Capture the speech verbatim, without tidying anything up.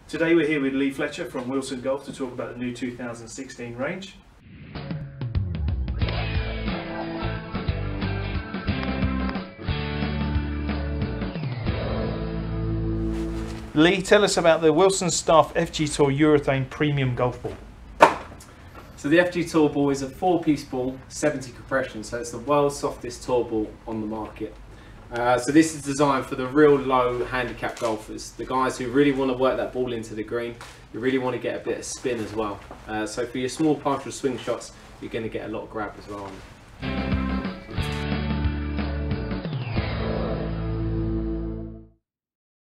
Today we're here with Lee Fletcher from Wilson Golf to talk about the new two thousand sixteen range. Lee, tell us about the Wilson Staff F G Tour Urethane Premium Golf Ball. So the F G Tour Ball is a four-piece ball, seventy compression, so it's the world's softest tour ball on the market. Uh, so this is designed for the real low handicap golfers, the guys who really want to work that ball into the green, you really want to get a bit of spin as well. Uh, so for your small partial swing shots, you're going to get a lot of grab as well on them.